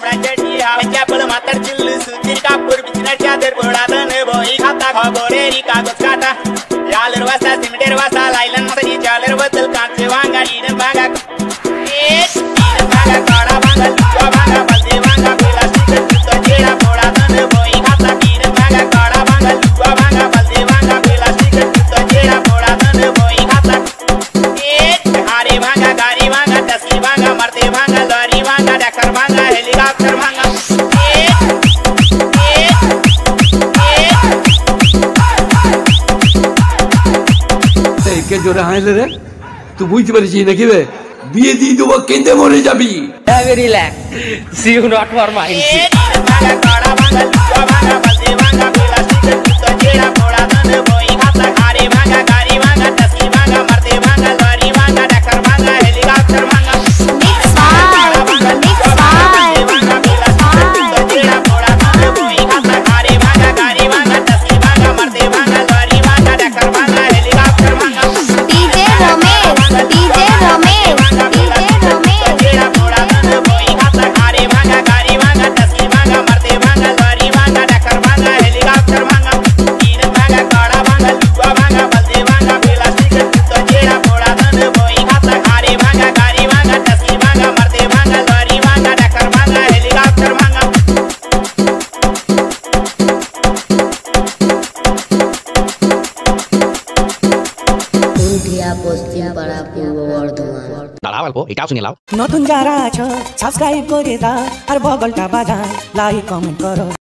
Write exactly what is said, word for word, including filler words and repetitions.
चढ़िया क्या पल मातर चिल्लू सुचिर का पुर बिचना चादर बोड़ा दन बोई खाता खबरे री कागज काटा यालर वासा सिमटेर वासा लाइलन सनी चालर बदल कांचे वांगा इन भागा ए इन भागा काड़ा भागा लुआ भागा बलदे भागा प्लास्टिक तो जेड़ा बोड़ा दन बोई खाता इन भागा काड़ा भागा लुआ भागा बलदे भागा प्लास्टिक तो जेड़ा बोड़ा दन बोई खाता ए हारे भागा गाड़ी भागा टसली भागा मरते भागा लॉरी भागा डकर भागा हेलीकॉप्टर भागा के जो रहा है रे तू बुझते पारिस नाकि बे बिये दी देबो केंदे मरे जाबी very relax see you not for mine भागा काड़ा भागा लुआ भागा बलदे भागा प्लास्टिक तो जेड़ा बोड़ा दन बोई खाता हारे भागा गाड़ी भागा टसली भागा मरते भागा लॉरी भागा डकर भागा हेलीकॉप्टर भागा मिक्स फाइव मिक्स फाइव तो जेड़ा बोड़ा दन बोई खाता हारे भागा गाड़ी भागा टसली भागा मरते भागा लॉरी भागा डकर भागा हेलीकॉप्टर भागा DJ Ramesh DJ Ramesh DJ Ramesh जेड़ा बोड़ा दन बोई खाता हारे भागा गाड़ी भागा टसली भागा मरते भागा लॉरी भागा डकर भागा हेलीकॉप्टर भागा तीन भागा काड़ा भागा लुआ भागा बलदे भागा प्लास्टिक तो जेड़ा बोड़ा दन बोई खाता हारे भागा गाड़ी भागा टसली भागा मरते भागा लॉरी भागा डकर भागा हेलीकॉप्टर भागा পুরুলিয়া পশ্চিম পাড়া পূর্ব বর্ধমান দাঁড়াও অল্প এটাও শুনে নাও নতুন যারা আছো সাবস্ক্রাইব করে দাও আর বগলটা বাজাও লাইক কমেন্ট করো।